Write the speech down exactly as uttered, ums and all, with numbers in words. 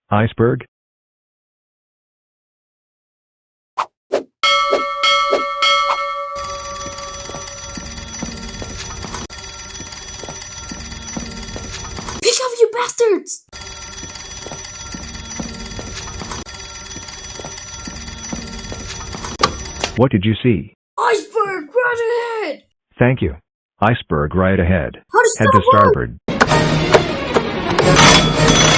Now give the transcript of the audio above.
Iceberg? Pick up, you bastards! What did you see? Iceberg, right ahead! Thank you. Iceberg right ahead. How to Head stop to one? starboard.